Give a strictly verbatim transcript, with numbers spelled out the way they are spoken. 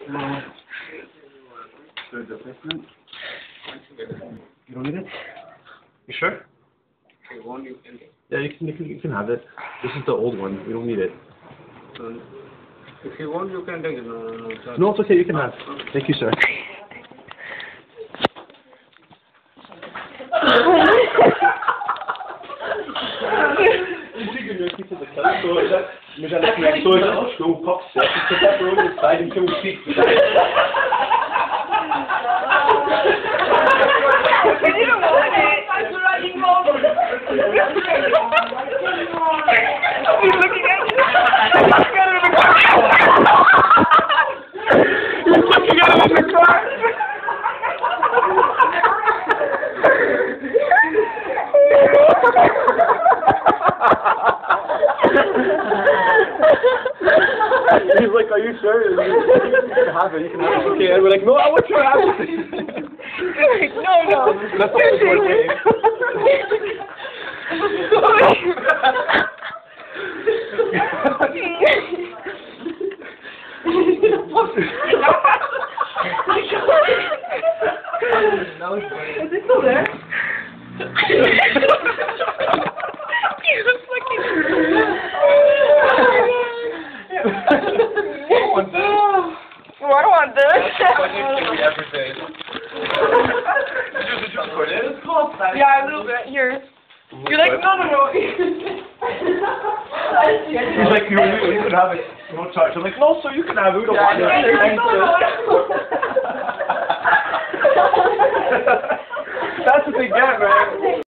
No. There's a replacement. You don't need it? You sure? Yeah, you can, you can, you can have it. This is the old one. We don't need it. Um, if you want, you can take it. No, no, no, sir. No, it's okay. You can have. Thank you, sir. Mais j'allais faire ça, je suis au Popseco, c'est pepperonis inside, and two pizza. You don't want it. I'm running over. He's looking at you. He's looking at him in the car. He's like, are you sure? You can have it, you can have it. Okay, and we're like, no, I want you to have it. Like, no, no. That's what we're saying. Is it still there? He's just looking. Oh, I want this. Yeah, a little bit. Here. You're like, no, no, no. He's like, you, you can have it. No charge. I'm like, no, sir, you can have it. We don't want it. That's what they get, man.